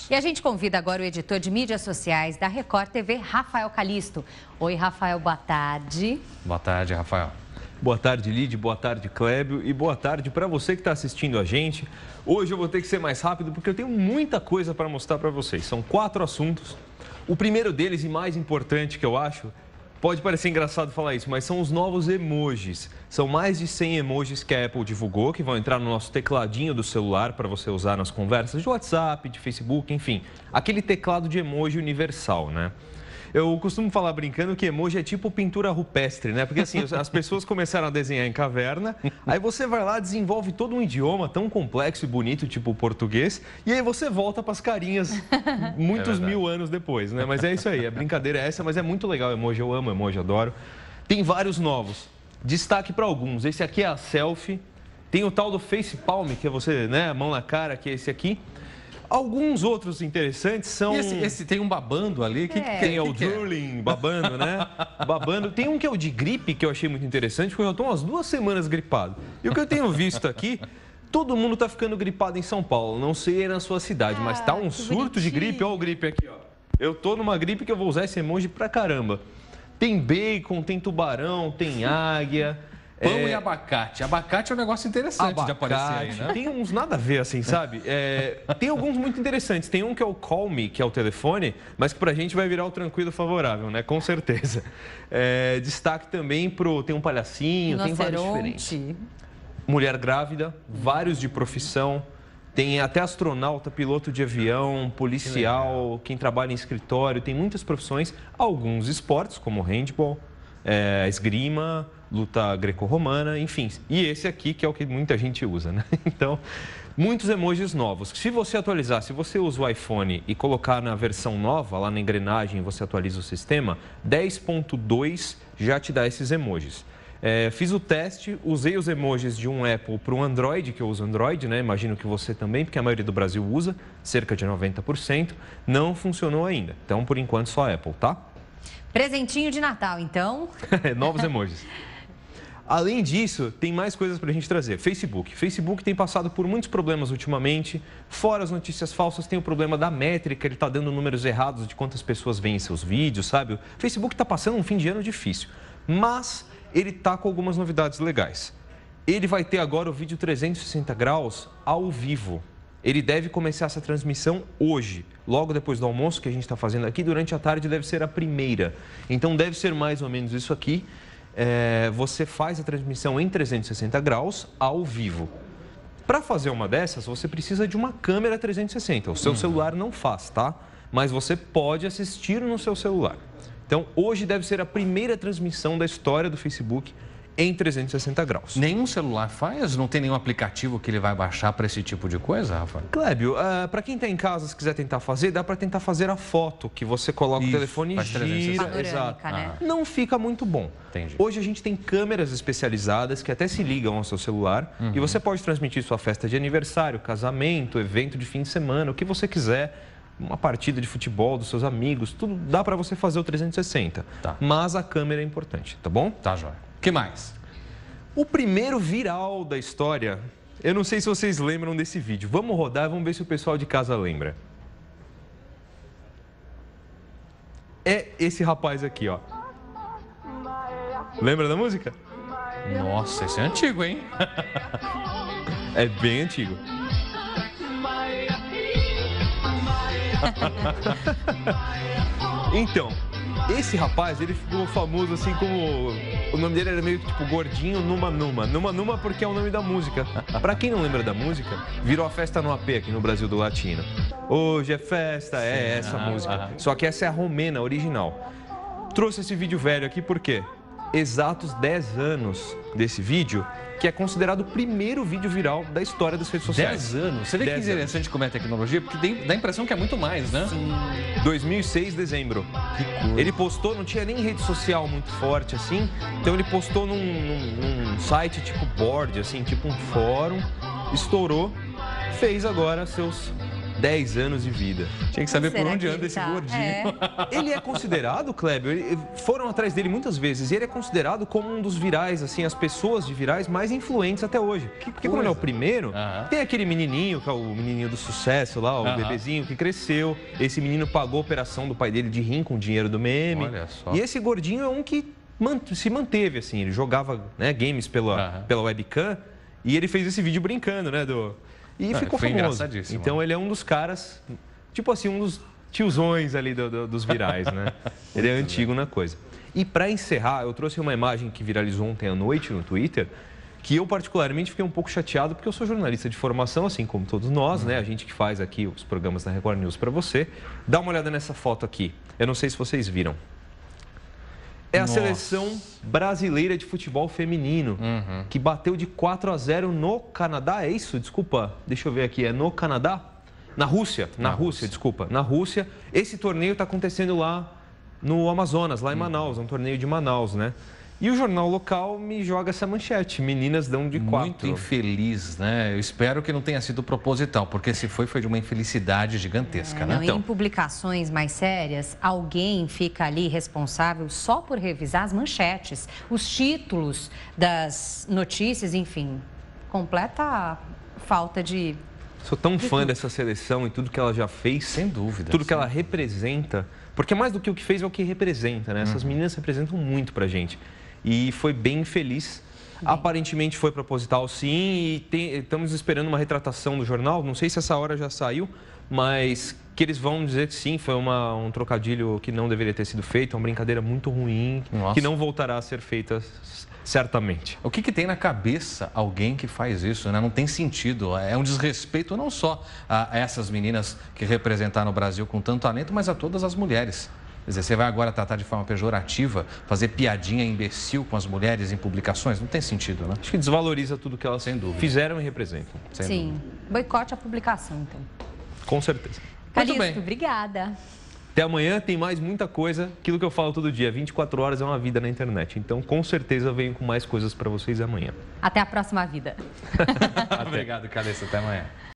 E a gente convida agora o editor de mídias sociais da Record TV, Rafael Calisto. Oi, Rafael, boa tarde. Boa tarde, Rafael. Boa tarde, Lid, boa tarde, Clébio, e boa tarde para você que está assistindo a gente. Hoje eu vou ter que ser mais rápido porque eu tenho muita coisa para mostrar para vocês. São 4 assuntos. O primeiro deles e mais importante que eu acho, pode parecer engraçado falar isso, mas são os novos emojis. São mais de 100 emojis que a Apple divulgou, que vão entrar no nosso tecladinho do celular para você usar nas conversas de WhatsApp, de Facebook, enfim. Aquele teclado de emoji universal, né? Eu costumo falar brincando que emoji é tipo pintura rupestre, né? Porque assim, as pessoas começaram a desenhar em caverna, aí você vai lá, desenvolve todo um idioma tão complexo e bonito, tipo o português, e aí você volta para as carinhas muitos mil anos depois, né? Mas é isso aí, a brincadeira é essa, mas é muito legal emoji, eu amo emoji, adoro. Tem vários novos, destaque para alguns, esse aqui é a selfie, tem o tal do face palm, que é você, né, mão na cara, que é esse aqui. Alguns outros interessantes são... E esse tem um babando ali? Tem o drooling, babando, né? Babando. Tem um que é o de gripe, que eu achei muito interessante, porque eu estou umas 2 semanas gripado. E o que eu tenho visto aqui, todo mundo está ficando gripado em São Paulo. Não sei aí na sua cidade, mas tá um surto de gripe. Olha o gripe aqui, ó. Eu tô numa gripe que eu vou usar esse emoji pra caramba. Tem bacon, tem tubarão, tem águia... Pão e abacate. Abacate é um negócio interessante de aparecer aí, né? Tem uns nada a ver, assim, sabe? Tem alguns muito interessantes. Tem um que é o Call Me, que é o telefone, mas que pra gente vai virar o tranquilo favorável, né? Com certeza. Destaque também tem um palhacinho, tem vários diferentes. Mulher grávida, vários de profissão. Tem até astronauta, piloto de avião, policial, quem trabalha em escritório. Tem muitas profissões, alguns esportes, como handball, esgrima, luta greco-romana, enfim. E esse aqui, que é o que muita gente usa, né? Então, muitos emojis novos. Se você atualizar, se você usa o iPhone e colocar na versão nova, lá na engrenagem, você atualiza o sistema, 10.2 já te dá esses emojis. Fiz o teste, usei os emojis de um Apple para o Android, que eu uso Android, né? Imagino que você também, porque a maioria do Brasil usa, cerca de 90%. Não funcionou ainda. Então, por enquanto, só Apple, tá? Presentinho de Natal, então. Novos emojis. Além disso, tem mais coisas para a gente trazer. Facebook. Facebook tem passado por muitos problemas ultimamente. Fora as notícias falsas, tem o problema da métrica. Ele está dando números errados de quantas pessoas veem seus vídeos, sabe? O Facebook está passando um fim de ano difícil. Mas ele está com algumas novidades legais. Ele vai ter agora o vídeo 360 graus ao vivo. Ele deve começar essa transmissão hoje, logo depois do almoço que a gente está fazendo aqui. Durante a tarde deve ser a primeira. Então deve ser mais ou menos isso aqui. Você faz a transmissão em 360 graus ao vivo. Para fazer uma dessas, você precisa de uma câmera 360. O seu celular não faz, tá? Mas você pode assistir no seu celular. Então, hoje deve ser a primeira transmissão da história do Facebook em 360 graus. Nenhum celular faz? Não tem nenhum aplicativo que ele vai baixar para esse tipo de coisa, Rafa? Clébio, para quem está em casa, se quiser tentar fazer, dá para tentar fazer a foto, que você coloca o telefone e gira. Exato. Né? Não fica muito bom. Entendi. Hoje a gente tem câmeras especializadas que até se ligam ao seu celular e você pode transmitir sua festa de aniversário, casamento, evento de fim de semana, o que você quiser. Uma partida de futebol dos seus amigos, tudo dá para você fazer o 360. Tá. Mas a câmera é importante, tá bom? Tá, joia. O que mais? O primeiro viral da história, eu não sei se vocês lembram desse vídeo. Vamos rodar e vamos ver se o pessoal de casa lembra. É esse rapaz aqui, ó. Lembra da música? Nossa, esse é antigo, hein? É bem antigo. Então, esse rapaz, ele ficou famoso assim como... O nome dele era meio tipo Gordinho Numa Numa. Numa Numa porque é o nome da música. Pra quem não lembra da música, virou a festa no AP aqui no Brasil do Latino. Hoje é festa, é essa música. Só que essa é a romena original. Trouxe esse vídeo velho aqui por quê? Exatos 10 anos desse vídeo, que é considerado o primeiro vídeo viral da história das redes sociais. 10 anos? Você vê que interessante como é a tecnologia, porque dá a impressão que é muito mais, né? Sim. 2006, dezembro. Que coisa. Ele postou, não tinha nem rede social muito forte assim, então ele postou num site tipo board, assim, tipo um fórum, estourou, fez agora seus 10 anos de vida. Tinha que saber por Será onde que anda ele esse tá? gordinho. Ele é considerado, Kleber, foram atrás dele muitas vezes, e ele é considerado como um dos virais, assim, as pessoas de virais mais influentes até hoje. Porque como ele é o primeiro, tem aquele menininho, que é o menininho do sucesso lá, o bebezinho que cresceu. Esse menino pagou a operação do pai dele de rim com o dinheiro do meme. Olha só. E esse gordinho é um que se manteve, assim, ele jogava, né, games pela webcam, e ele fez esse vídeo brincando, né, e ficou foi famoso. engraçadíssimo. Então ele é um dos caras, tipo assim, um dos tiozões ali dos virais, né? Ele é antigo na coisa. E para encerrar, eu trouxe uma imagem que viralizou ontem à noite no Twitter, que eu particularmente fiquei um pouco chateado, porque eu sou jornalista de formação, assim como todos nós, né? A gente que faz aqui os programas da Record News para você. Dá uma olhada nessa foto aqui. Eu não sei se vocês viram. É a seleção brasileira de futebol feminino, que bateu de 4-0 no Canadá, é isso? Desculpa, deixa eu ver aqui, é no Canadá? Na Rússia, desculpa, na Rússia. Esse torneio está acontecendo lá no Amazonas, lá em Manaus, é um torneio de Manaus, né? E o jornal local me joga essa manchete, meninas dão de 4. Muito infeliz, né? Eu espero que não tenha sido proposital, porque se foi de uma infelicidade gigantesca, né? Não, Então, em publicações mais sérias, alguém fica ali responsável só por revisar as manchetes, os títulos das notícias, enfim, completa falta de... Sou tão fã dessa seleção e tudo que ela já fez. Sem dúvida. Tudo que ela representa. Porque mais do que o que fez é o que representa, né? Essas meninas representam muito pra gente. E foi bem feliz. Aparentemente foi proposital, sim. E estamos esperando uma retratação do jornal. Não sei se essa hora já saiu, mas que eles vão dizer que sim, foi um trocadilho que não deveria ter sido feito. Uma brincadeira muito ruim, que não voltará a ser feita certamente. O que tem na cabeça alguém que faz isso, né? Não tem sentido. É um desrespeito não só a essas meninas que representaram o Brasil com tanto talento, mas a todas as mulheres. Quer dizer, você vai agora tratar de forma pejorativa, fazer piadinha imbecil com as mulheres em publicações? Não tem sentido, né? Acho que desvaloriza tudo que elas fizeram e representam. Sim, boicote a publicação, então. Com certeza. Calixto, bem. obrigada. Até amanhã tem mais muita coisa. Aquilo que eu falo todo dia, 24 horas é uma vida na internet. Então, com certeza, venho com mais coisas para vocês amanhã. Até a próxima vida. Obrigado, Calixto. Até amanhã.